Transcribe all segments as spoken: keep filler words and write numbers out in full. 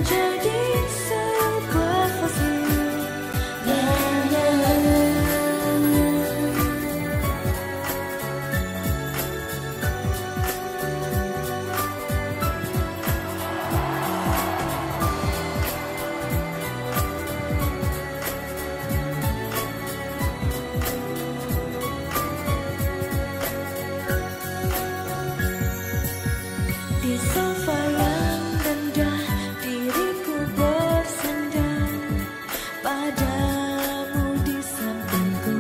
menjadi sebuah fosil. Yeah, yeah. Di sofa yang rendah diriku bersandar padamu di sampingku.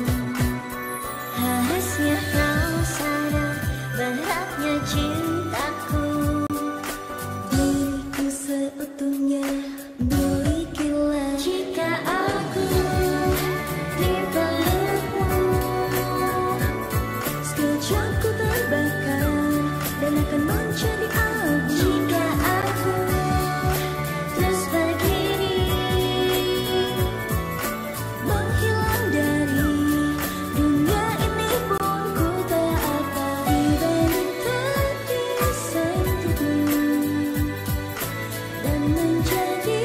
Harusnya kau sadar beratnya cintaku. Diriku seutuhnya milikilah. Jika aku dipelukmu, sekejap ku terbakar dan akan menjadi abu. jika aku terus begini Menghilang dari dunia ini pun ku tak apa dibanding tak disentuhmu dan menjadi